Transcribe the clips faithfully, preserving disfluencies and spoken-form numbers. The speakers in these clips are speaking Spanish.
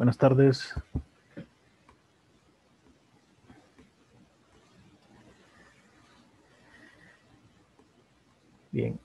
Buenas tardes. Bien.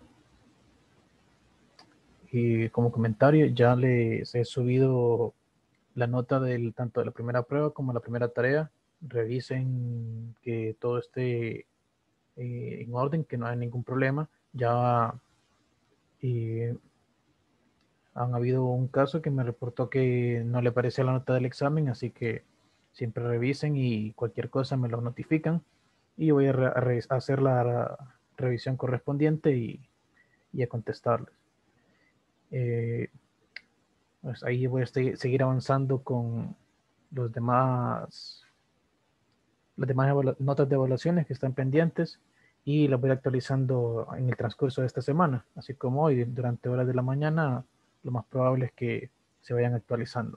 Y como comentario, ya les he subido la nota del tanto de la primera prueba como la primera tarea. Revisen que todo esté eh, en orden, que no hay ningún problema. Ya eh, han habido un caso que me reportó que no le aparecía la nota del examen, así que siempre revisen y cualquier cosa me lo notifican y voy a, re a re hacer la revisión correspondiente y, y a contestarles. Eh, pues ahí voy a seguir avanzando con los demás, las demás notas de evaluaciones que están pendientes y las voy actualizando en el transcurso de esta semana, así como hoy durante horas de la mañana, lo más probable es que se vayan actualizando.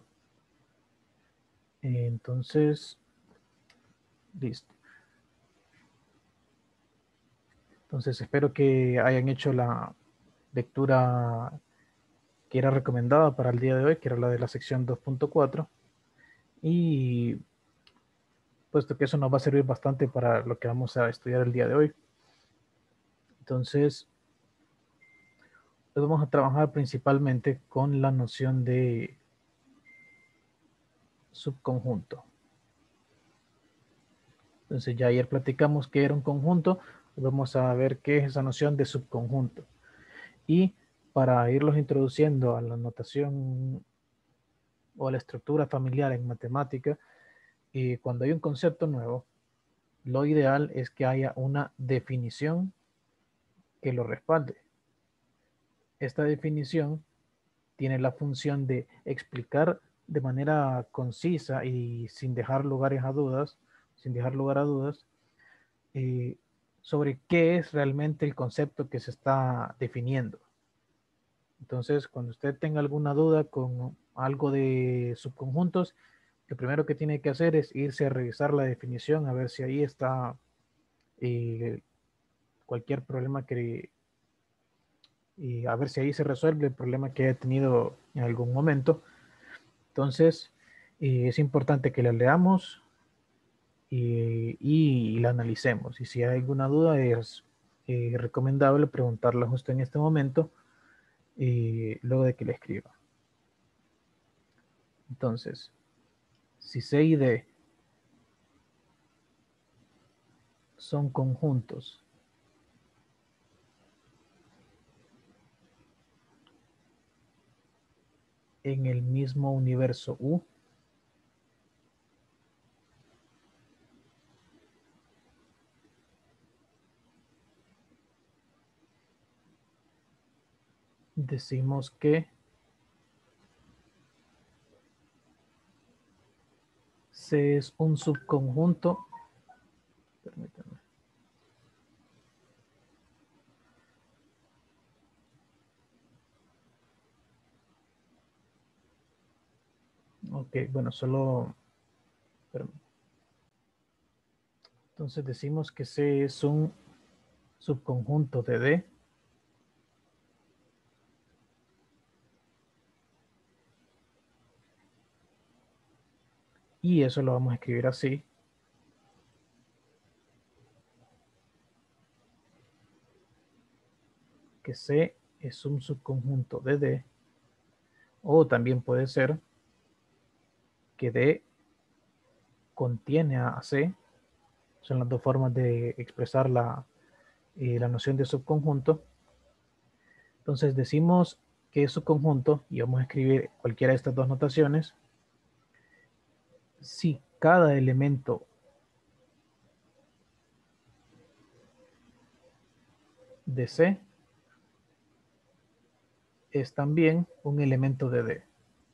Entonces, listo. Entonces espero que hayan hecho la lectura que era recomendada para el día de hoy, que era la de la sección dos punto cuatro, y puesto que eso nos va a servir bastante para lo que vamos a estudiar el día de hoy. Entonces, hoy vamos a trabajar principalmente con la noción de subconjunto. Entonces, ya ayer platicamos qué era un conjunto, vamos a ver qué es esa noción de subconjunto. Y para irlos introduciendo a la notación o a la estructura familiar en matemática, y cuando hay un concepto nuevo, lo ideal es que haya una definición que lo respalde. Esta definición tiene la función de explicar de manera concisa y sin dejar lugares a dudas, sin dejar lugar a dudas, eh, sobre qué es realmente el concepto que se está definiendo. Entonces, cuando usted tenga alguna duda con algo de subconjuntos, lo primero que tiene que hacer es irse a revisar la definición, a ver si ahí está eh, cualquier problema que, y a ver si ahí se resuelve el problema que haya tenido en algún momento. Entonces, eh, es importante que la leamos y, y, la analicemos. Y si hay alguna duda, es eh, recomendable preguntarla justo en este momento, eh, luego de que la escriba. Entonces, si C y D son conjuntos en el mismo universo U, decimos que C es un subconjunto. Permítanme. Ok, bueno, solo... Permítanme. Entonces decimos que C es un subconjunto de D y eso lo vamos a escribir así. Que C es un subconjunto de D, o también puede ser que D contiene a C. Son las dos formas de expresar la, eh, la noción de subconjunto. Entonces decimos que es subconjunto y vamos a escribir cualquiera de estas dos notaciones si cada elemento de C es también un elemento de D.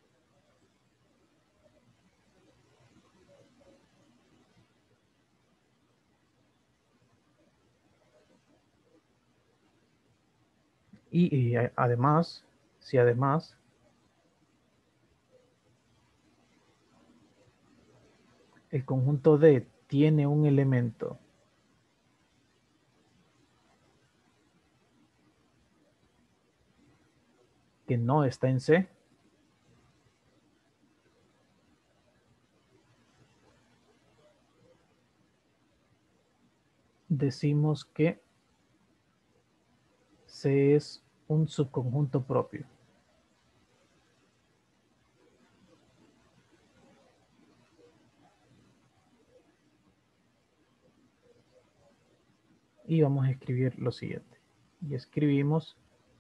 Y, y además, si además el conjunto D tiene un elemento que no está en C, decimos que C es un subconjunto propio. Y vamos a escribir lo siguiente. Y escribimos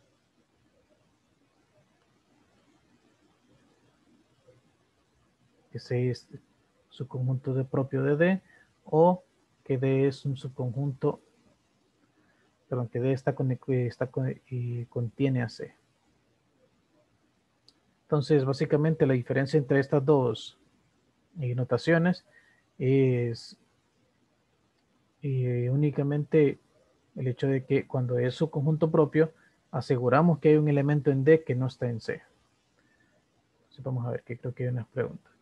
que C es subconjunto de propio de D, o que D es un subconjunto, perdón, que D está con, está con, y contiene a C. Entonces, básicamente la diferencia entre estas dos eh, notaciones es eh, únicamente el hecho de que cuando es subconjunto propio, aseguramos que hay un elemento en D que no está en C. Entonces, vamos a ver, que creo que hay unas preguntas.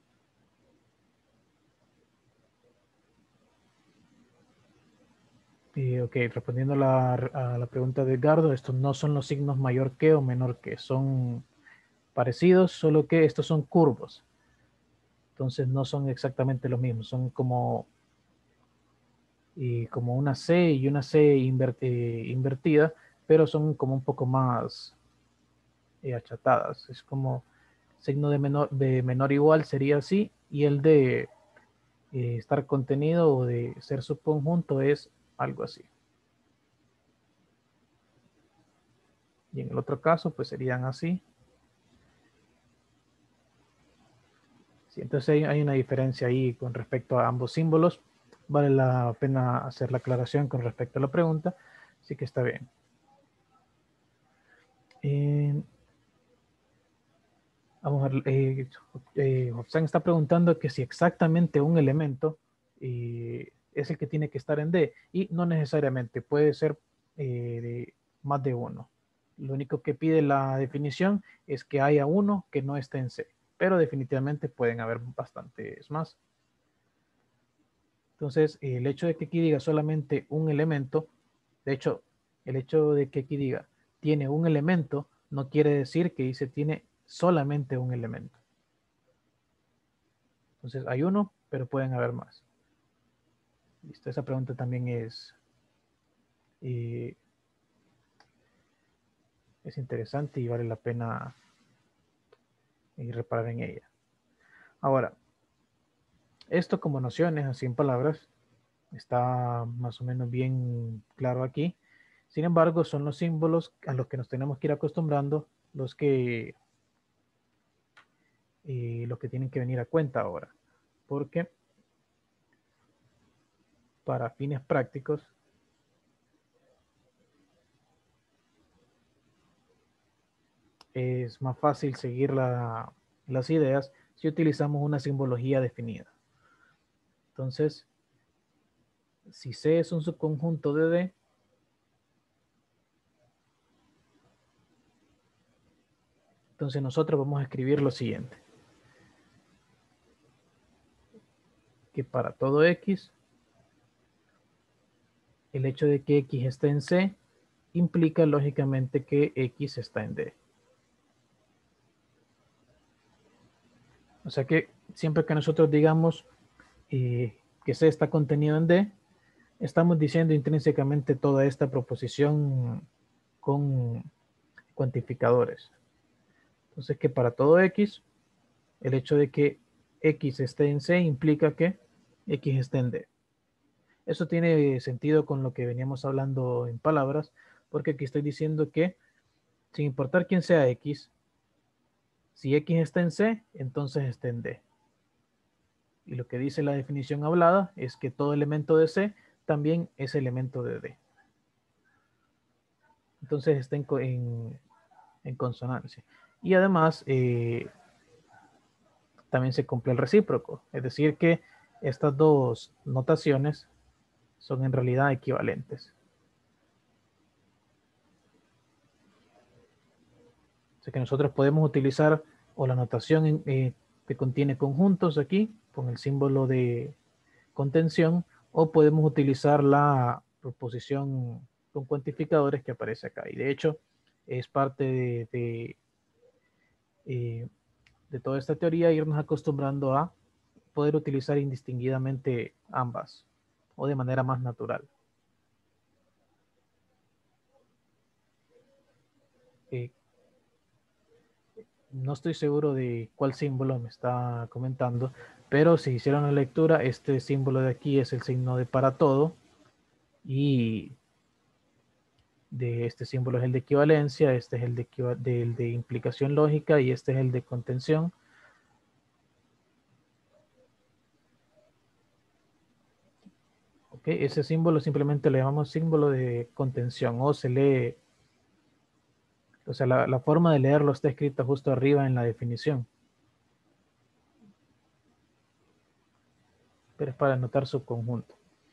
Y, ok, respondiendo a la, a la pregunta de Edgardo, estos no son los signos mayor que o menor que, son parecidos, solo que estos son curvos. Entonces no son exactamente los mismos, son como, y como una C y una C invert, eh, invertida, pero son como un poco más eh, achatadas. Es como signo de menor, de menor igual sería así, y el de eh, estar contenido o de ser subconjunto es algo así. Y en el otro caso, pues serían así. Sí, entonces hay, hay una diferencia ahí con respecto a ambos símbolos. Vale la pena hacer la aclaración con respecto a la pregunta, así que está bien. Eh, vamos a ver, eh, eh, Hobson está preguntando que si exactamente un elemento eh, es el que tiene que estar en D, y no necesariamente, puede ser eh, de más de uno. Lo único que pide la definición es que haya uno que no esté en C, pero definitivamente pueden haber bastantes más. Entonces, el hecho de que aquí diga solamente un elemento, de hecho, el hecho de que aquí diga tiene un elemento, no quiere decir que dice tiene solamente un elemento. Entonces, hay uno, pero pueden haber más. Listo, esa pregunta también es, eh, es interesante y vale la pena eh, reparar en ella. Ahora, esto como nociones, así en palabras, está más o menos bien claro aquí. Sin embargo, son los símbolos a los que nos tenemos que ir acostumbrando los que, eh, los que tienen que venir a cuenta ahora. Porque para fines prácticos, es más fácil seguir la, las ideas si utilizamos una simbología definida. Entonces, si C es un subconjunto de D, entonces nosotros vamos a escribir lo siguiente. Que para todo X, el hecho de que X esté en C implica lógicamente que X está en D. O sea que siempre que nosotros digamos eh, que C está contenido en D, estamos diciendo intrínsecamente toda esta proposición con cuantificadores. Entonces que para todo X, el hecho de que X esté en C implica que X esté en D. Eso tiene sentido con lo que veníamos hablando en palabras, porque aquí estoy diciendo que sin importar quién sea X, si X está en C, entonces está en D. Y lo que dice la definición hablada es que todo elemento de C también es elemento de D. Entonces está en, en, en consonancia. Y además, eh, también se cumple el recíproco. Es decir, que estas dos notaciones son en realidad equivalentes. O sea que nosotros podemos utilizar o la notación eh, que contiene conjuntos aquí, con el símbolo de contención, o podemos utilizar la proposición con cuantificadores que aparece acá. Y de hecho, es parte de, de, eh, de toda esta teoría irnos acostumbrando a poder utilizar indistinguidamente ambas o de manera más natural. Eh, no estoy seguro de cuál símbolo me está comentando, pero si hicieron la lectura, este símbolo de aquí es el signo de para todo y de este símbolo es el de equivalencia, este es el de, del de implicación lógica y este es el de contención. Okay, ese símbolo simplemente le llamamos símbolo de contención o se lee, o sea, la, la forma de leerlo está escrita justo arriba en la definición. Pero es para anotar subconjunto.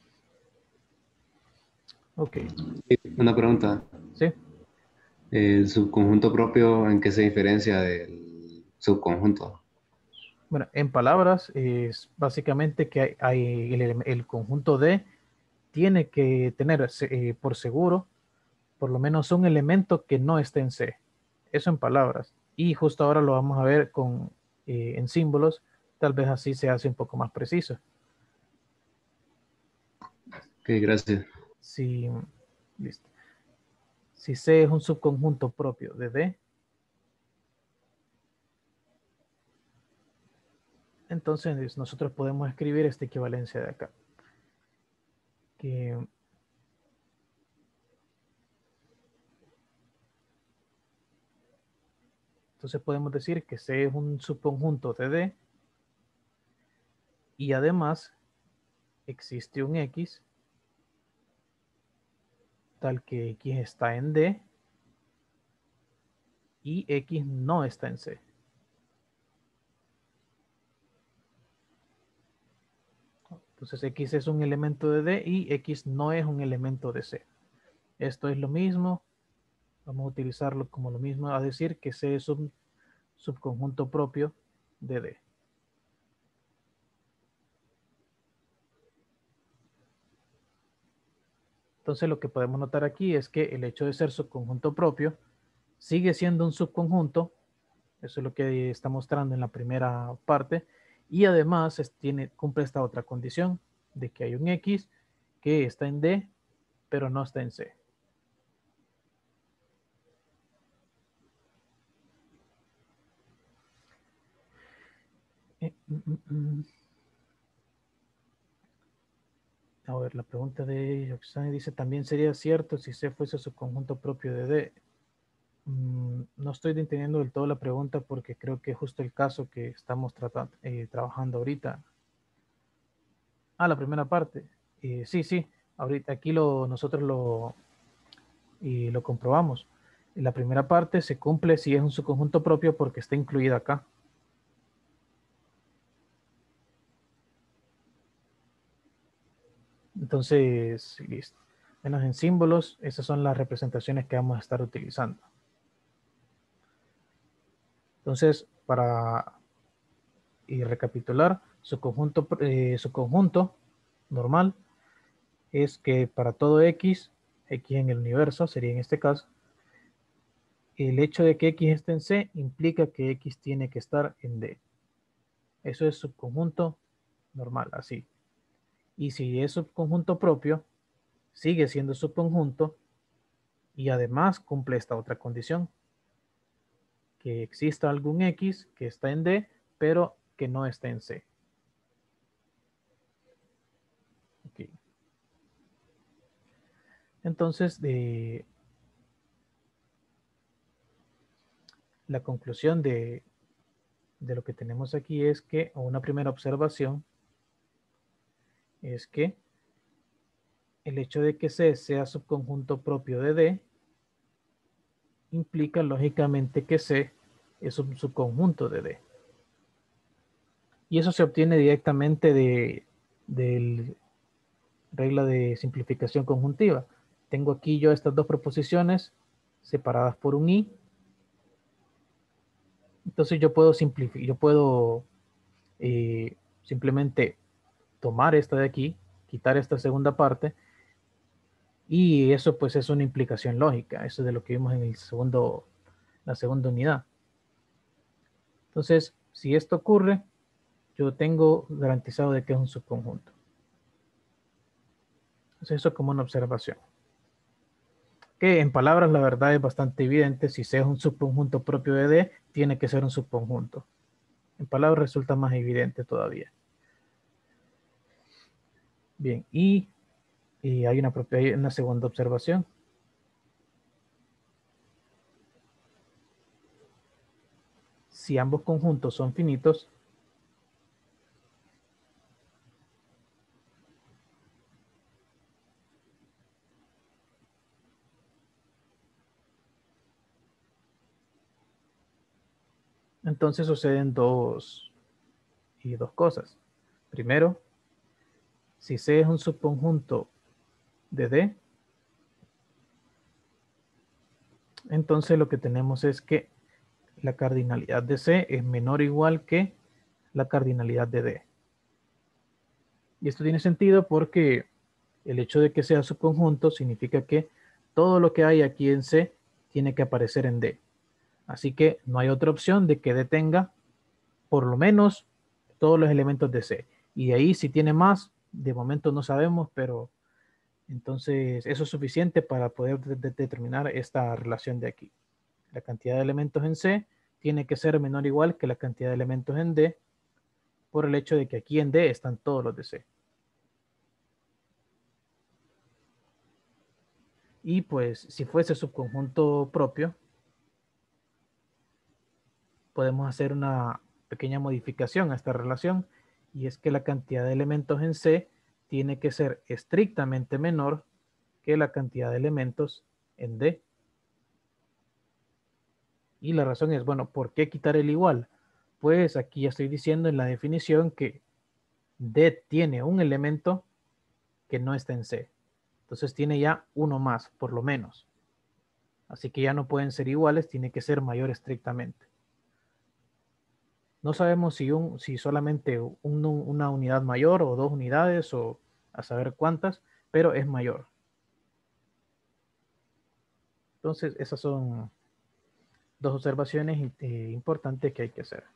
Ok. Una pregunta. ¿Sí? ¿El subconjunto propio en qué se diferencia del subconjunto? Bueno, en palabras es básicamente que hay, hay el, el, conjunto D tiene que tener eh, por seguro por lo menos un elemento que no esté en C. Eso en palabras. Y justo ahora lo vamos a ver con, eh, en símbolos. Tal vez así se hace un poco más preciso. Ok, gracias. Si, listo. Si C es un subconjunto propio de D, entonces nosotros podemos escribir esta equivalencia de acá. Que entonces podemos decir que C es un subconjunto de D y además existe un X tal que X está en D y X no está en C. Entonces X es un elemento de D y X no es un elemento de C. Esto es lo mismo. Vamos a utilizarlo como lo mismo a decir que C es un subconjunto propio de D. Entonces lo que podemos notar aquí es que el hecho de ser subconjunto propio sigue siendo un subconjunto. Eso es lo que está mostrando en la primera parte. Y además es, tiene, cumple esta otra condición de que hay un X que está en D, pero no está en C. Eh, mm, mm, mm. A ver, la pregunta de Yoxani dice, ¿también sería cierto si C fuese su conjunto propio de D? Mm, no estoy entendiendo del todo la pregunta porque creo que es justo el caso que estamos tratando, eh, trabajando ahorita. Ah, la primera parte. Eh, sí, sí, ahorita aquí lo, nosotros lo, y lo comprobamos. La primera parte se cumple si es un subconjunto propio porque está incluida acá. Entonces, listo. Menos en símbolos, esas son las representaciones que vamos a estar utilizando. Entonces, para y recapitular, su conjunto, eh, su conjunto normal es que para todo X, X en el universo sería en este caso, el hecho de que X esté en C implica que X tiene que estar en D. Eso es subconjunto normal, así. Y si es subconjunto propio, sigue siendo subconjunto y además cumple esta otra condición, que exista algún X que está en D, pero que no está en C. Okay. Entonces, de la conclusión de, de lo que tenemos aquí es que, o una primera observación, es que el hecho de que C sea subconjunto propio de D implica lógicamente que C es un subconjunto de D. Y eso se obtiene directamente de, de regla de simplificación conjuntiva. Tengo aquí yo estas dos proposiciones separadas por un i. Entonces yo puedo simplificar, yo puedo eh, simplemente tomar esta de aquí, quitar esta segunda parte, y eso pues es una implicación lógica. Eso es de lo que vimos en el segundo, la segunda unidad. Entonces, si esto ocurre, yo tengo garantizado de que es un subconjunto. Entonces, eso como una observación. Que en palabras la verdad es bastante evidente. Si C es un subconjunto propio de D, tiene que ser un subconjunto. En palabras resulta más evidente todavía. Bien, y, y hay, una propia, hay una segunda observación. Si ambos conjuntos son finitos, entonces suceden dos, y dos cosas. Primero, si C es un subconjunto de D, entonces lo que tenemos es que la cardinalidad de C es menor o igual que la cardinalidad de D. Y esto tiene sentido porque el hecho de que sea subconjunto significa que todo lo que hay aquí en C tiene que aparecer en D. Así que no hay otra opción de que D tenga por lo menos todos los elementos de C. Y de ahí si tiene más, de momento no sabemos, pero entonces eso es suficiente para poder de de determinar esta relación de aquí. La cantidad de elementos en C tiene que ser menor o igual que la cantidad de elementos en D por el hecho de que aquí en D están todos los de C. Y pues si fuese subconjunto propio, podemos hacer una pequeña modificación a esta relación, y es que la cantidad de elementos en C tiene que ser estrictamente menor que la cantidad de elementos en D. Y la razón es, bueno, ¿por qué quitar el igual? Pues aquí ya estoy diciendo en la definición que D tiene un elemento que no está en C. Entonces tiene ya uno más, por lo menos. Así que ya no pueden ser iguales, tiene que ser mayor estrictamente. No sabemos si, un, si solamente un, una unidad mayor o dos unidades o a saber cuántas, pero es mayor. Entonces esas son dos observaciones eh, importantes que hay que hacer.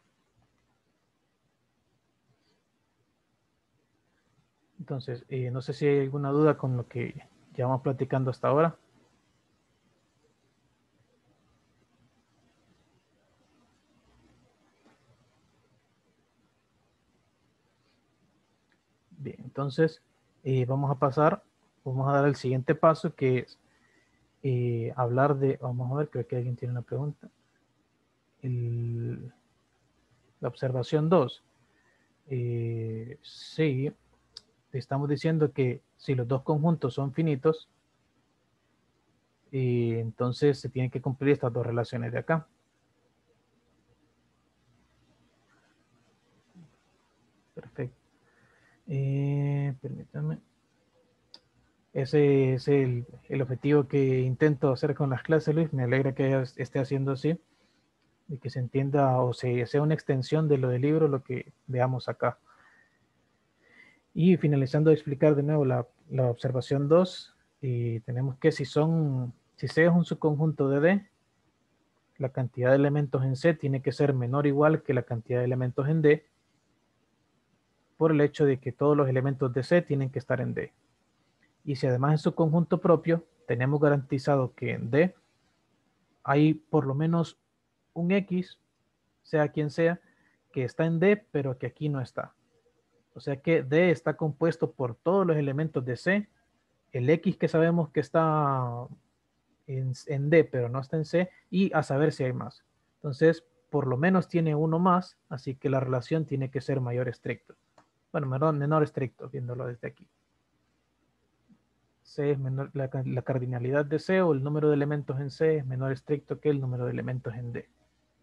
Entonces, eh, no sé si hay alguna duda con lo que llevamos platicando hasta ahora. Bien, entonces eh, vamos a pasar, vamos a dar el siguiente paso, que es eh, hablar de, vamos a ver, creo que alguien tiene una pregunta. El, la observación dos. Eh, sí, estamos diciendo que si los dos conjuntos son finitos, eh, entonces se tienen que cumplir estas dos relaciones de acá. Perfecto. Eh, permítame. Ese es el, el, objetivo que intento hacer con las clases, Luis. Me alegra que esté haciendo así, y que se entienda o se, sea una extensión de lo del libro, lo que veamos acá. Y finalizando de explicar de nuevo la, la observación dos, y tenemos que si son, si C es un subconjunto de D, la cantidad de elementos en C tiene que ser menor o igual que la cantidad de elementos en D, por el hecho de que todos los elementos de C tienen que estar en D. Y si además es subconjunto propio, tenemos garantizado que en D hay por lo menos un X, sea quien sea, que está en D, pero que aquí no está. O sea que D está compuesto por todos los elementos de C, el X que sabemos que está en, en D, pero no está en C, y a saber si hay más. Entonces, por lo menos tiene uno más, así que la relación tiene que ser mayor estricto. Bueno, menor, menor estricto, viéndolo desde aquí. C es menor, la, la cardinalidad de C o el número de elementos en C es menor estricto que el número de elementos en D.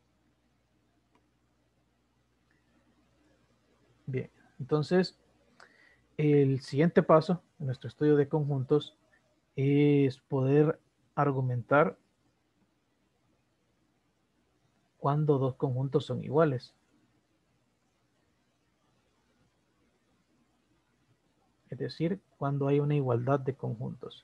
Bien, entonces el siguiente paso en nuestro estudio de conjuntos es poder argumentar cuando dos conjuntos son iguales. Es decir, cuando hay una igualdad de conjuntos.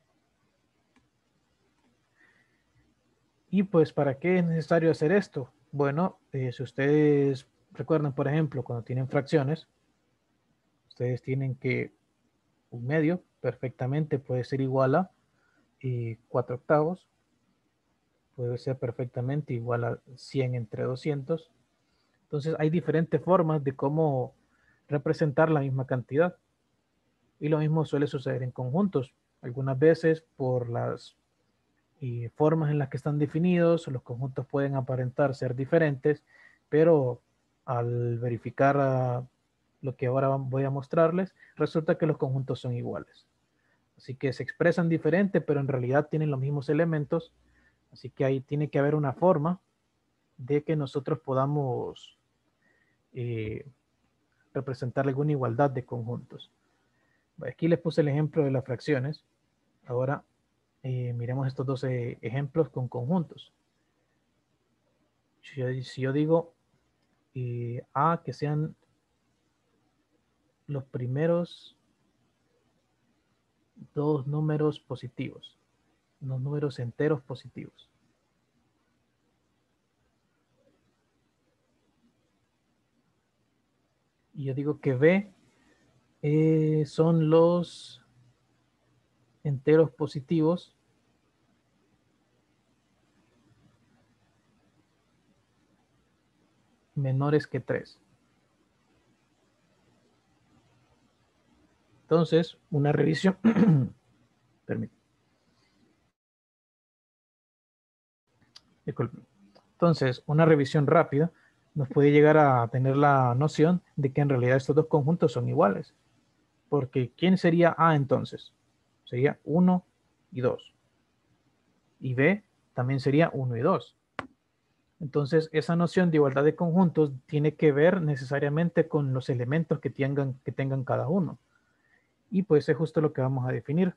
Y pues, ¿para qué es necesario hacer esto? Bueno, eh, si ustedes recuerdan, por ejemplo, cuando tienen fracciones, ustedes tienen que un medio perfectamente puede ser igual a y cuatro octavos. Puede ser perfectamente igual a cien entre doscientos. Entonces hay diferentes formas de cómo representar la misma cantidad. Y lo mismo suele suceder en conjuntos. Algunas veces por las y formas en las que están definidos, los conjuntos pueden aparentar ser diferentes, pero al verificar uh, lo que ahora voy a mostrarles, resulta que los conjuntos son iguales. Así que se expresan diferente, pero en realidad tienen los mismos elementos. Así que ahí tiene que haber una forma de que nosotros podamos eh, representar alguna igualdad de conjuntos. Aquí les puse el ejemplo de las fracciones. Ahora eh, miremos estos dos eh, ejemplos con conjuntos. Si yo, si yo digo eh, A, que sean los primeros dos números positivos, los números enteros positivos. Y yo digo que B eh, son los enteros positivos menores que tres. Entonces, una revisión, permítame. Disculpen. Entonces, una revisión rápida nos puede llegar a tener la noción de que en realidad estos dos conjuntos son iguales. Porque ¿quién sería A entonces? Sería uno y dos. Y B también sería uno y dos. Entonces, esa noción de igualdad de conjuntos tiene que ver necesariamente con los elementos que tengan, que tengan cada uno. Y pues es justo lo que vamos a definir.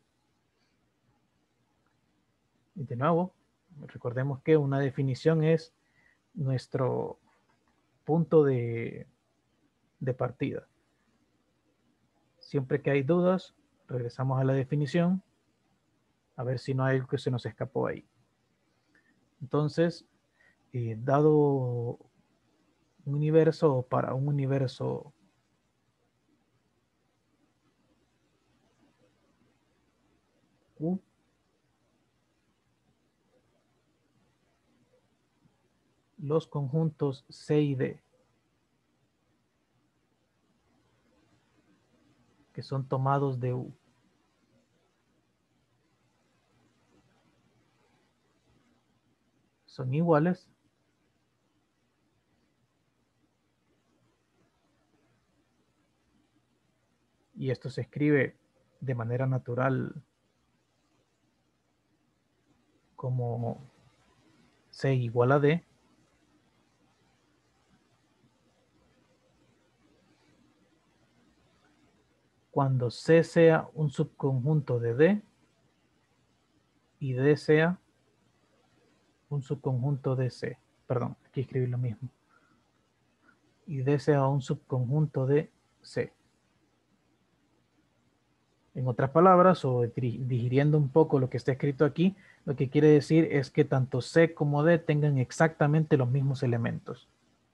Y de nuevo, recordemos que una definición es nuestro punto de, de partida. Siempre que hay dudas, regresamos a la definición a ver si no hay algo que se nos escapó ahí. Entonces, eh, dado un universo para un universo U, los conjuntos C y D, que son tomados de U, son iguales y esto se escribe de manera natural como C igual a D, cuando C sea un subconjunto de D y D sea un subconjunto de C. Perdón, aquí escribí lo mismo. Y D sea un subconjunto de C. En otras palabras, o digiriendo un poco lo que está escrito aquí, lo que quiere decir es que tanto C como D tengan exactamente los mismos elementos.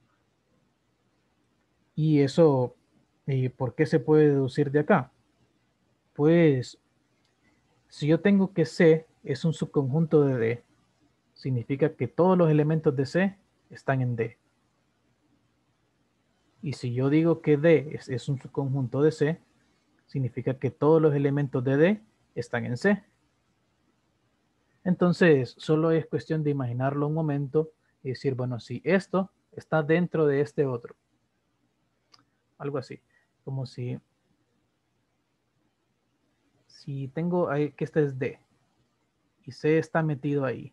Y eso, ¿y por qué se puede deducir de acá? Pues, si yo tengo que C es un subconjunto de D, significa que todos los elementos de C están en D. Y si yo digo que D es, es un subconjunto de C, significa que todos los elementos de D están en C. Entonces, solo es cuestión de imaginarlo un momento y decir, bueno, si esto está dentro de este otro. Algo así, como si, si tengo ahí que este es D y C está metido ahí,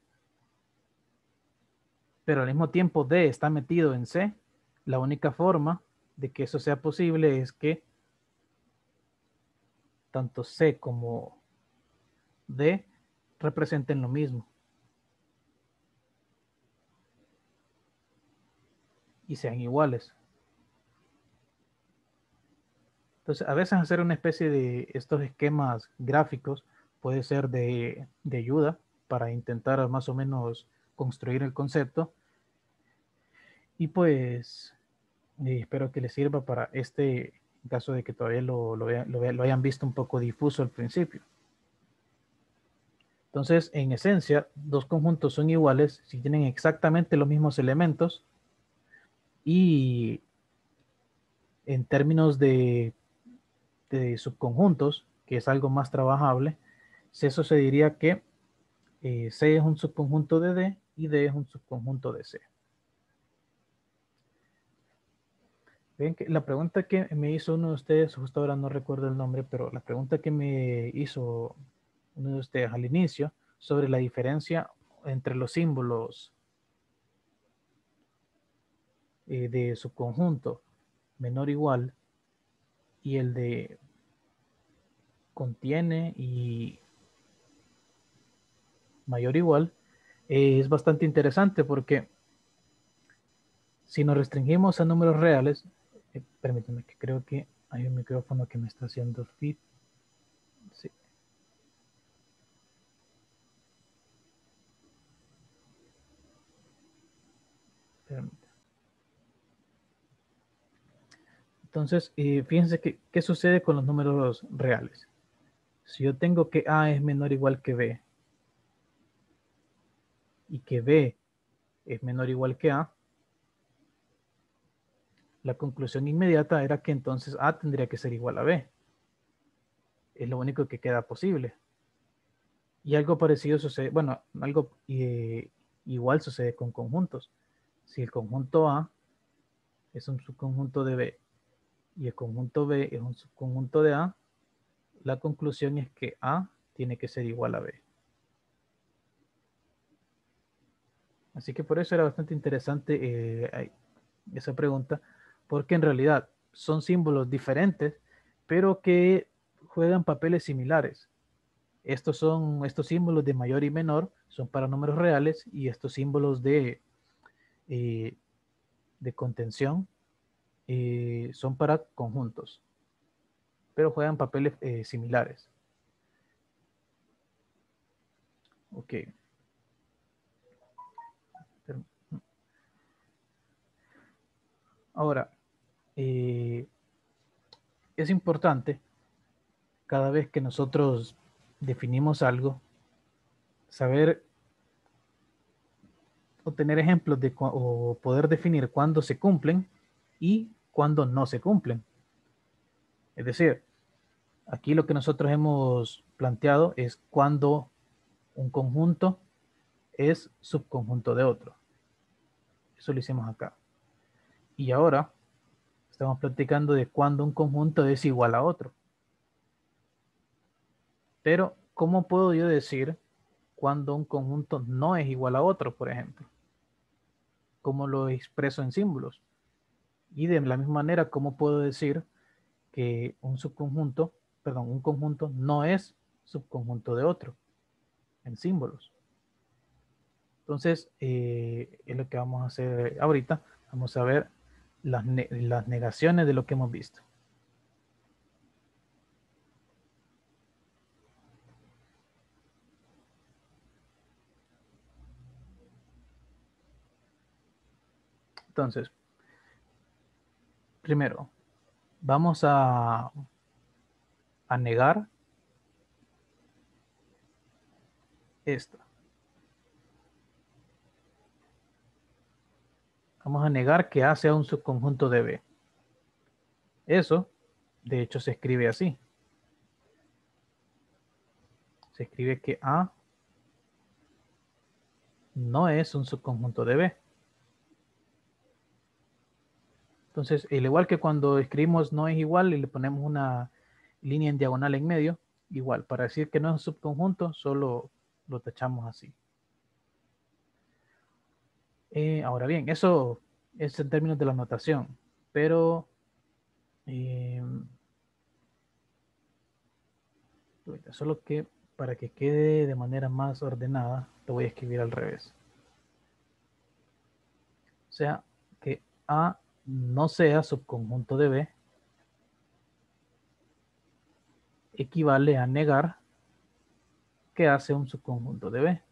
pero al mismo tiempo D está metido en C, la única forma de que eso sea posible es que tanto C como D representen lo mismo y sean iguales. Entonces, a veces hacer una especie de estos esquemas gráficos puede ser de, de ayuda para intentar más o menos construir el concepto. Y pues eh, espero que les sirva para este, en caso de que todavía lo, lo, vea, lo, vea, lo hayan visto un poco difuso al principio. Entonces, en esencia, dos conjuntos son iguales si tienen exactamente los mismos elementos y en términos de, de subconjuntos, que es algo más trabajable, eso se diría que eh, C es un subconjunto de D y D es un subconjunto de C. Ven que la pregunta que me hizo uno de ustedes, justo ahora no recuerdo el nombre, pero la pregunta que me hizo uno de ustedes al inicio sobre la diferencia entre los símbolos eh, de subconjunto menor o igual y el de contiene y mayor o igual, eh, es bastante interesante porque si nos restringimos a números reales, eh, permítanme que creo que hay un micrófono que me está haciendo feed. Sí. Permítanme. Entonces, eh, fíjense que, qué sucede con los números reales. Si yo tengo que A es menor o igual que B y que B es menor o igual que A, la conclusión inmediata era que entonces A tendría que ser igual a B. Es lo único que queda posible. Y algo parecido sucede, bueno, algo eh, igual sucede con conjuntos. Si el conjunto A es un subconjunto de B y el conjunto B es un subconjunto de A, la conclusión es que A tiene que ser igual a B. Así que por eso era bastante interesante eh, esa pregunta, porque en realidad son símbolos diferentes, pero que juegan papeles similares. Estos son estos símbolos de mayor y menor, son para números reales, y estos símbolos de, eh, de contención eh, son para conjuntos, pero juegan papeles eh, similares. Ok. Ahora, eh, es importante cada vez que nosotros definimos algo, saber o tener ejemplos de o poder definir cuándo se cumplen y cuándo no se cumplen. Es decir, aquí lo que nosotros hemos planteado es cuando un conjunto es subconjunto de otro. Eso lo hicimos acá. Y ahora estamos platicando de cuando un conjunto es igual a otro. Pero, ¿cómo puedo yo decir cuando un conjunto no es igual a otro, por ejemplo? ¿Cómo lo expreso en símbolos? Y de la misma manera, ¿cómo puedo decir que un subconjunto, perdón, un conjunto no es subconjunto de otro en símbolos? Entonces, eh, es lo que vamos a hacer ahorita. Vamos a ver las, ne las negaciones de lo que hemos visto. Entonces, primero, vamos a, a negar esto. Vamos a negar que A sea un subconjunto de B. Eso, de hecho, se escribe así. Se escribe que A no es un subconjunto de B. Entonces, al igual que cuando escribimos no es igual y le ponemos una línea en diagonal en medio, igual, para decir que no es un subconjunto, solo lo tachamos así. Eh, ahora bien, eso es en términos de la notación, pero eh, solo que para que quede de manera más ordenada, lo voy a escribir al revés. O sea, que A no sea subconjunto de B equivale a negar que A sea un subconjunto de B.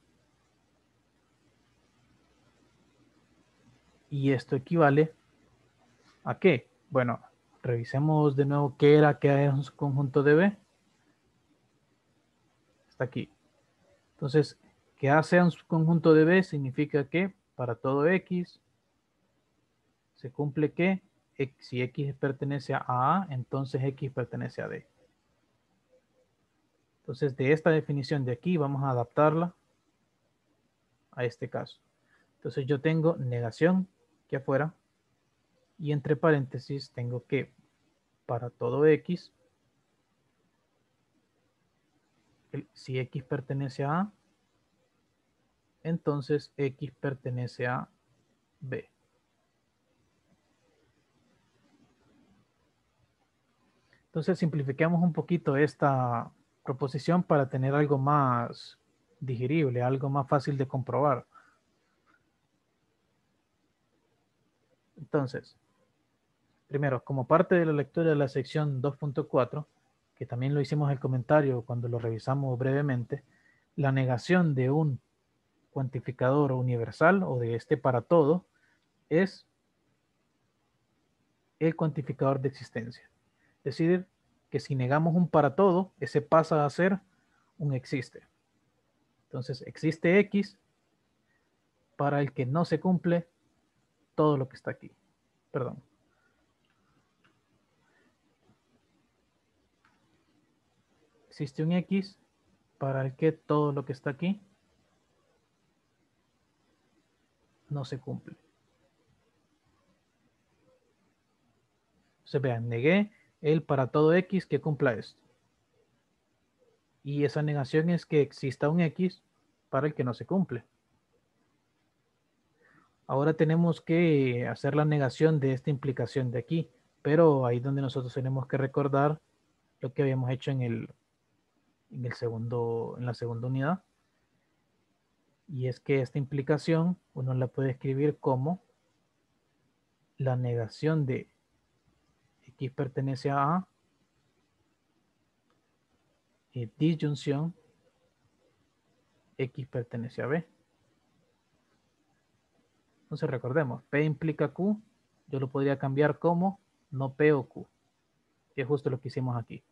Y esto equivale ¿a qué? Bueno, revisemos de nuevo qué era que es un subconjunto de B. Está aquí. Entonces, que A sea un subconjunto de B significa que para todo X se cumple que si X pertenece a A, entonces X pertenece a D. Entonces, de esta definición de aquí vamos a adaptarla a este caso. Entonces, yo tengo negación aquí afuera y entre paréntesis tengo que para todo X, si X pertenece a A, entonces X pertenece a B. Entonces simplifiquemos un poquito esta proposición para tener algo más digerible, algo más fácil de comprobar. Entonces, primero, como parte de la lectura de la sección dos punto cuatro, que también lo hicimos en el comentario cuando lo revisamos brevemente, la negación de un cuantificador universal o de este para todo es el cuantificador de existencia. Es decir, que si negamos un para todo, ese pasa a ser un existe. Entonces, existe X para el que no se cumple todo lo que está aquí. Perdón. Existe un X para el que todo lo que está aquí no se cumple. Entonces, vean, negué el para todo X que cumpla esto. Y esa negación es que exista un X para el que no se cumple. Ahora tenemos que hacer la negación de esta implicación de aquí, pero ahí es donde nosotros tenemos que recordar lo que habíamos hecho en el, en el segundo, en la segunda unidad. Y es que esta implicación uno la puede escribir como la negación de X pertenece a A, y disyunción X pertenece a B. Entonces recordemos, P implica Q, yo lo podría cambiar como no P o Q, que es justo lo que hicimos aquí.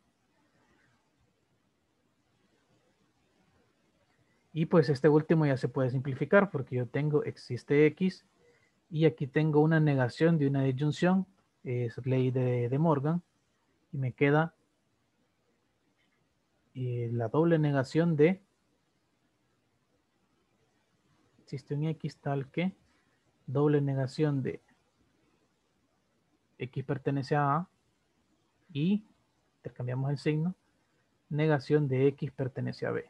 Y pues este último ya se puede simplificar porque yo tengo existe X y aquí tengo una negación de una disyunción, es ley de, de Morgan, y me queda eh, la doble negación de existe un X tal que doble negación de X pertenece a A y intercambiamos el signo, negación de X pertenece a B.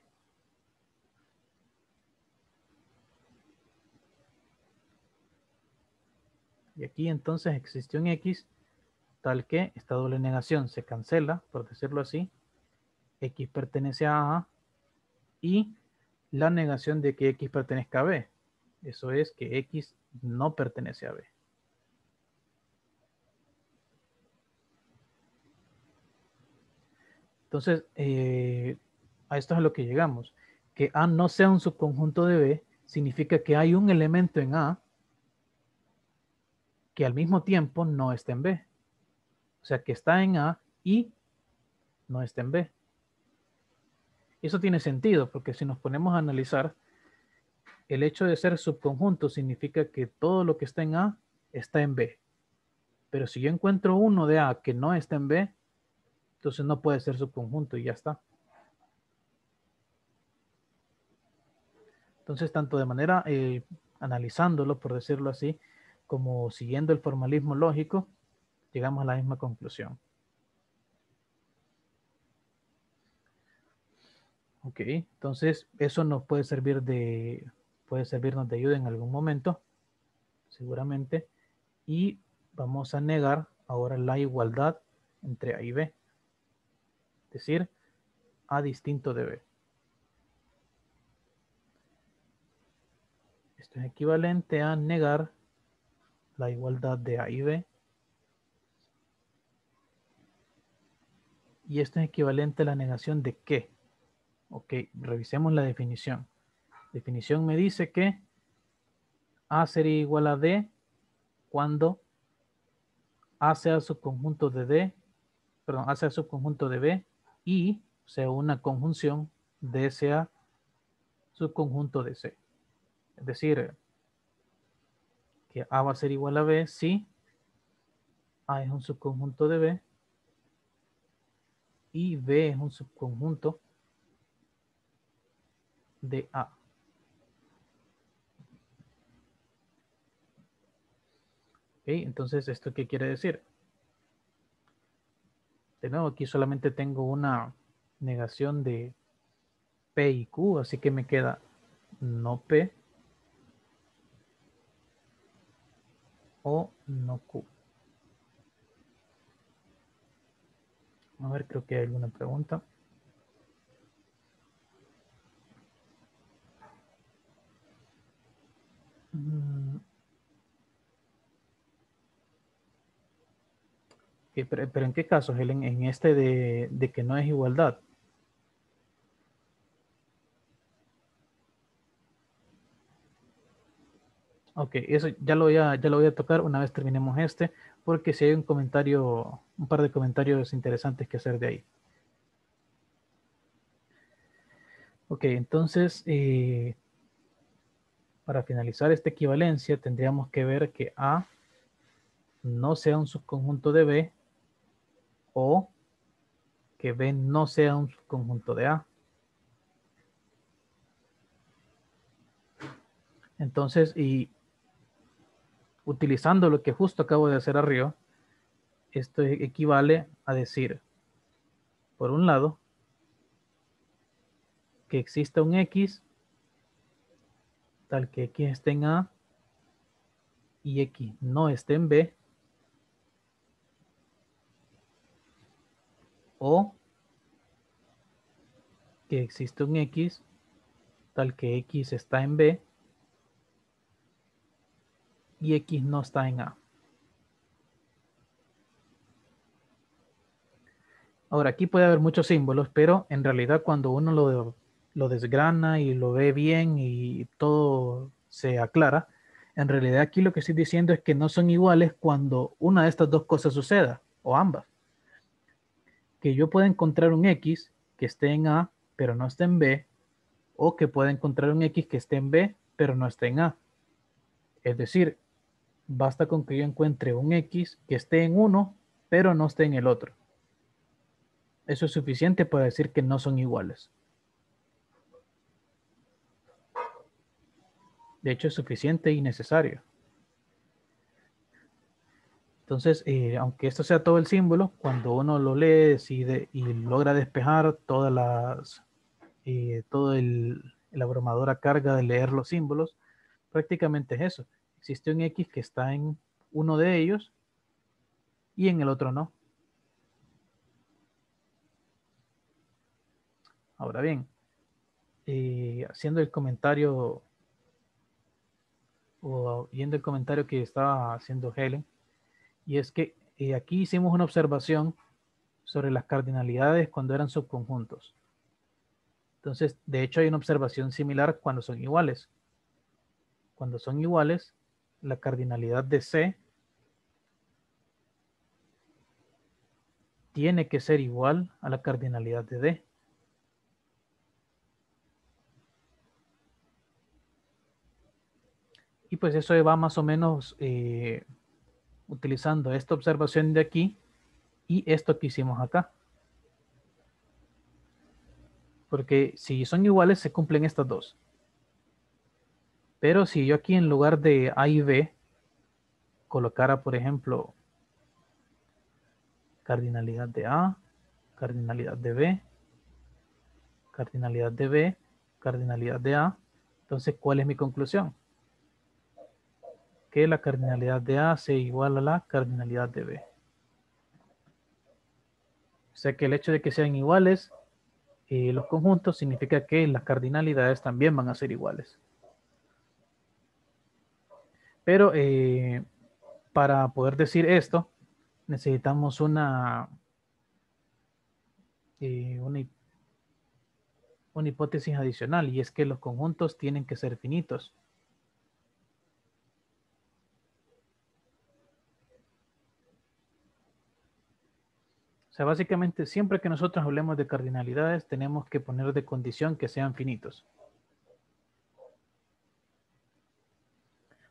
Y aquí entonces existe un X tal que esta doble negación se cancela, por decirlo así, X pertenece a A y la negación de que X pertenezca a B. Eso es que X no pertenece a B. Entonces, eh, a esto es a lo que llegamos. Que A no sea un subconjunto de B significa que hay un elemento en A que al mismo tiempo no está en B. O sea, que está en A y no está en B. Eso tiene sentido, porque si nos ponemos a analizar, el hecho de ser subconjunto significa que todo lo que está en A está en B. Pero si yo encuentro uno de A que no está en B, entonces no puede ser subconjunto y ya está. Entonces, tanto de manera eh, analizándolo, por decirlo así, como siguiendo el formalismo lógico, llegamos a la misma conclusión. Ok, entonces eso nos puede servir de, puede servirnos de ayuda en algún momento, seguramente, y vamos a negar ahora la igualdad entre A y B, es decir, A distinto de B. Esto es equivalente a negar la igualdad de A y B, y esto es equivalente a la negación de ¿qué? Ok, revisemos la definición. Definición me dice que A sería igual a D cuando A sea subconjunto de D, perdón, A sea subconjunto de B y sea una conjunción D sea subconjunto de C. Es decir, que A va a ser igual a B si A es un subconjunto de B y B es un subconjunto de A. ¿Ok? Entonces, ¿esto qué quiere decir? De nuevo, aquí solamente tengo una negación de P y Q, así que me queda no P o no Q. A ver, creo que hay alguna pregunta. Mm. Okay, pero, pero ¿en qué caso, Helen? En este de, de que no es igualdad. Ok, eso ya lo voy a, ya lo voy a tocar una vez terminemos este, porque si hay un comentario, un par de comentarios interesantes que hacer de ahí. Ok, entonces, eh, para finalizar esta equivalencia, tendríamos que ver que A no sea un subconjunto de B o que B no sea un subconjunto de A. Entonces, y utilizando lo que justo acabo de hacer arriba, esto equivale a decir, por un lado, que exista un X tal que X esté en A y X no esté en B, o que existe un X tal que X está en B y X no está en A. Ahora, aquí puede haber muchos símbolos, pero en realidad cuando uno lo, lo desgrana y lo ve bien y todo se aclara, en realidad aquí lo que estoy diciendo es que no son iguales cuando una de estas dos cosas suceda, o ambas. Que yo pueda encontrar un X que esté en A, pero no esté en B, o que pueda encontrar un X que esté en B, pero no esté en A. Es decir, basta con que yo encuentre un X que esté en uno, pero no esté en el otro. Eso es suficiente para decir que no son iguales. De hecho, es suficiente y necesario. Entonces, eh, aunque esto sea todo el símbolo, cuando uno lo lee decide, y logra despejar todas las, eh, todo el, la abrumadora carga de leer los símbolos, prácticamente es eso. Existe un X que está en uno de ellos y en el otro no. Ahora bien, eh, haciendo el comentario o viendo el comentario que estaba haciendo Helen, y es que eh, aquí hicimos una observación sobre las cardinalidades cuando eran subconjuntos. Entonces, de hecho, hay una observación similar cuando son iguales. Cuando son iguales, la cardinalidad de C tiene que ser igual a la cardinalidad de D. Y pues eso va más o menos eh, utilizando esta observación de aquí y esto que hicimos acá. Porque si son iguales, se cumplen estas dos. Pero si yo aquí en lugar de A y B colocara, por ejemplo, cardinalidad de A, cardinalidad de B, cardinalidad de B, cardinalidad de A, entonces, ¿cuál es mi conclusión? Que la cardinalidad de A sea igual a la cardinalidad de B. O sea que el hecho de que sean iguales eh, los conjuntos significa que las cardinalidades también van a ser iguales. Pero eh, para poder decir esto, necesitamos una, eh, una, una hipótesis adicional, y es que los conjuntos tienen que ser finitos. O sea, básicamente siempre que nosotros hablemos de cardinalidades tenemos que poner de condición que sean finitos.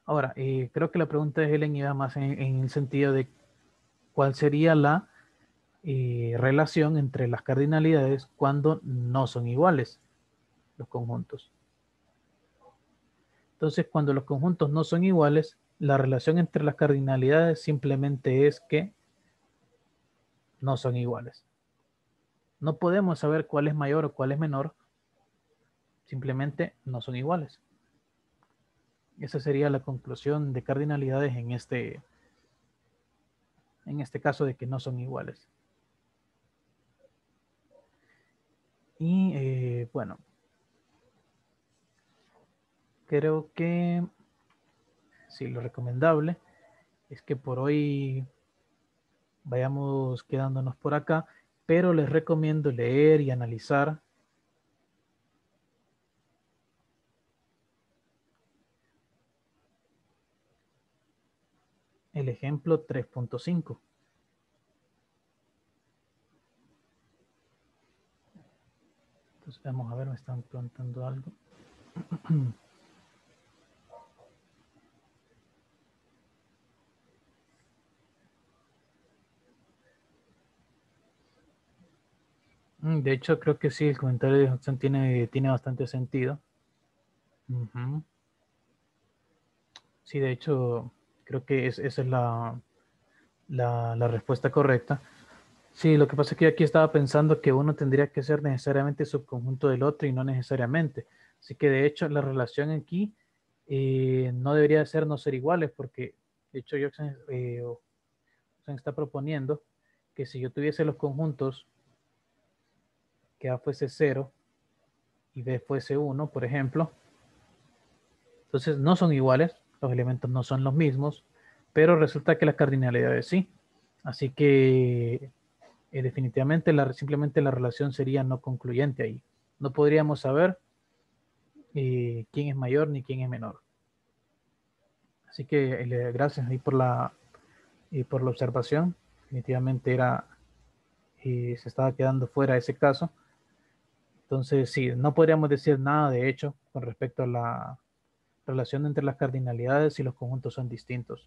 Ahora, eh, creo que la pregunta de Helen iba más en, en el sentido de cuál sería la eh, relación entre las cardinalidades cuando no son iguales los conjuntos. Entonces, cuando los conjuntos no son iguales, la relación entre las cardinalidades simplemente es que no son iguales. No podemos saber cuál es mayor o cuál es menor, simplemente no son iguales. Esa sería la conclusión de cardinalidades en este, en este caso de que no son iguales. Y eh, bueno, creo que sí, lo recomendable es que por hoy vayamos quedándonos por acá, pero les recomiendo leer y analizar el ejemplo tres punto cinco. Entonces, vamos a ver, me están preguntando algo. De hecho, creo que sí, el comentario de Hudson tiene, tiene bastante sentido. Uh-huh. Sí, de hecho, creo que es, esa es la, la, la respuesta correcta. Sí, lo que pasa es que yo aquí estaba pensando que uno tendría que ser necesariamente subconjunto del otro y no necesariamente. Así que de hecho la relación aquí eh, no debería ser no ser iguales porque de hecho Jackson eh, está proponiendo que si yo tuviese los conjuntos que A fuese cero y B fuese uno, por ejemplo, entonces no son iguales, los elementos no son los mismos, pero resulta que las cardinalidades sí. Así que eh, definitivamente la, simplemente la relación sería no concluyente ahí. No podríamos saber eh, quién es mayor ni quién es menor. Así que eh, gracias ahí por la, eh, por la observación. Definitivamente era, eh, se estaba quedando fuera ese caso. Entonces, sí, no podríamos decir nada de hecho con respecto a la relación entre las cardinalidades y los conjuntos son distintos.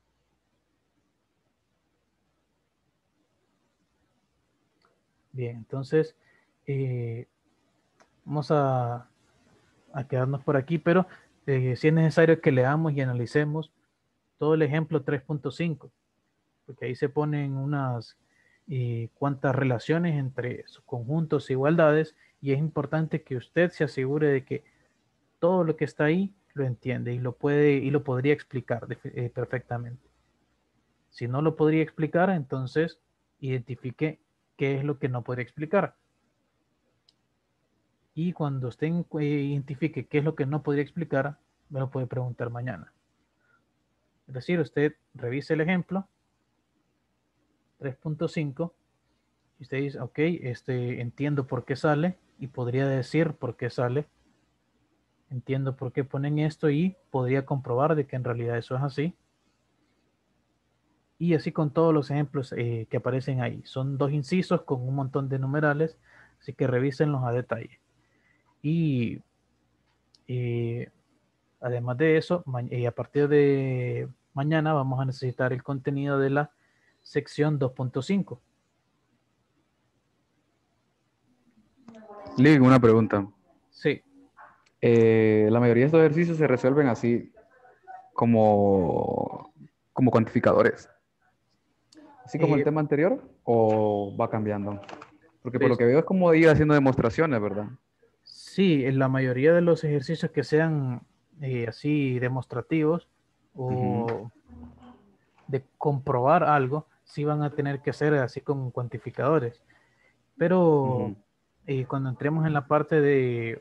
Bien, entonces eh, vamos a, a, quedarnos por aquí, pero eh, sí es necesario que leamos y analicemos todo el ejemplo tres punto cinco, porque ahí se ponen unas eh, cuantas relaciones entre sus conjuntos e igualdades y es importante que usted se asegure de que todo lo que está ahí lo entiende y lo puede y lo podría explicar de, eh, perfectamente. Si no lo podría explicar, entonces identifique qué es lo que no podría explicar. Y cuando usted identifique qué es lo que no podría explicar, me lo puede preguntar mañana. Es decir, usted revise el ejemplo tres punto cinco y usted dice, ok, este, entiendo por qué sale y podría decir por qué sale. Entiendo por qué ponen esto y podría comprobar de que en realidad eso es así. Y así con todos los ejemplos eh, que aparecen ahí. Son dos incisos con un montón de numerales, así que revísenlos a detalle. Y eh, además de eso, eh, a partir de mañana vamos a necesitar el contenido de la sección dos punto cinco. Link, una pregunta. Sí. Eh, la mayoría de estos ejercicios se resuelven así como, como cuantificadores. Así como el Eh, tema anterior, o va cambiando. Porque por lo pues que veo es como ir haciendo demostraciones, ¿verdad? sí, en la mayoría de los ejercicios que sean eh, así demostrativos Ujú, o de comprobar algo, sí van a tener que ser así con cuantificadores. Pero ujú. eh, cuando entremos en la parte de,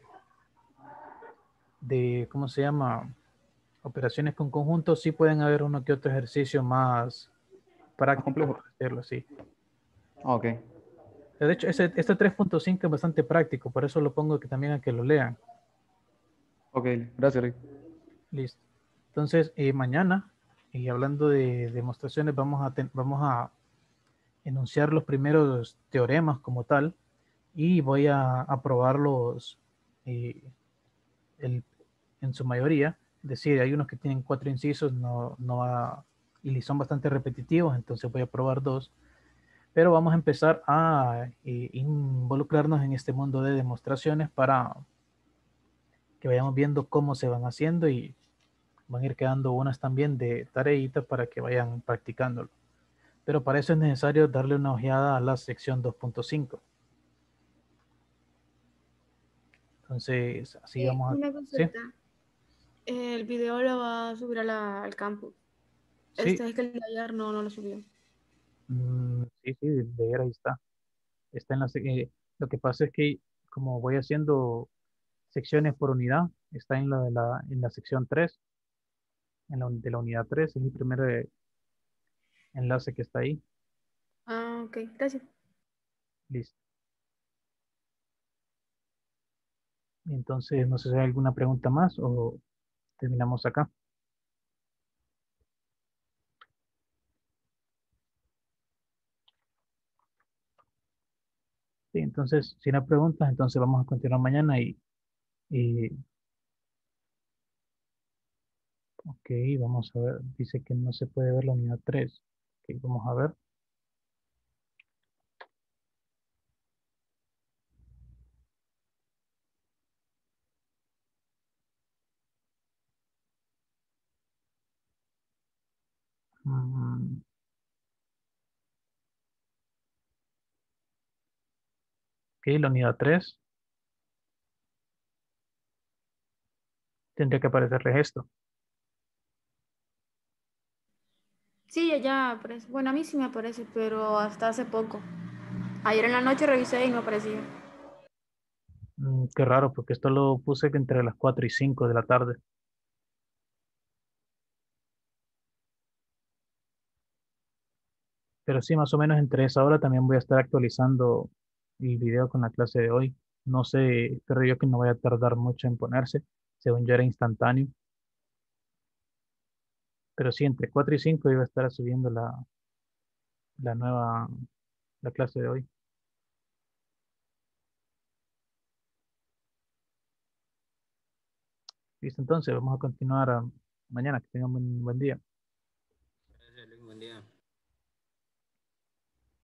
de, ¿cómo se llama? Operaciones con conjuntos, sí pueden haber uno que otro ejercicio más Más práctico, complejo. por decirlo así. Ah, ok. De hecho, ese, este tres punto cinco es bastante práctico, por eso lo pongo que también a que lo lean. Ok, gracias, Rick. Listo. Entonces, eh, mañana, y hablando de demostraciones, vamos a, ten, vamos a enunciar los primeros teoremas como tal y voy a, a probarlos eh, el, en su mayoría. decir, hay unos que tienen cuatro incisos, no, no va, y son bastante repetitivos, entonces voy a probar dos. Pero vamos a empezar a eh, involucrarnos en este mundo de demostraciones para que vayamos viendo cómo se van haciendo y van a ir quedando unas también de tareitas para que vayan practicándolo. Pero para eso es necesario darle una ojeada a la sección dos punto cinco. Entonces, así Eh, vamos a... una ¿Sí? consulta. El video lo va a subir a la- al campus. Sí, Este es que el de ayer no, no lo subió. mm, sí, sí, de ayer ahí está. Está en la, se- eh, lo que pasa es que como voy haciendo secciones por unidad, está en la, de la, en la sección tres, en la, un- de la unidad tres, es el primer eh, enlace que está ahí. Ah, ok, gracias. Listo. Entonces, no sé si hay alguna pregunta más o terminamos acá. Sí, entonces, si no hay preguntas, entonces vamos a continuar mañana y, y ok, vamos a ver, dice que no se puede ver la unidad tres. Ok, vamos a ver. Mm, ok, la unidad tres tendría que aparecerle esto. Sí, ya ya aparece. Bueno, a mí sí me aparece, pero hasta hace poco. Ayer en la noche revisé y no aparecía. Mm, qué raro, porque esto lo puse que entre las cuatro y cinco de la tarde. Pero sí, más o menos entre esa hora también voy a estar actualizando el video con la clase de hoy. No sé, espero yo que no vaya a tardar mucho en ponerse. Según yo era instantáneo. Pero sí, entre cuatro y cinco iba a estar subiendo la, la nueva, la clase de hoy. Listo, entonces vamos a continuar ah, mañana. Que tengan un buen buen día.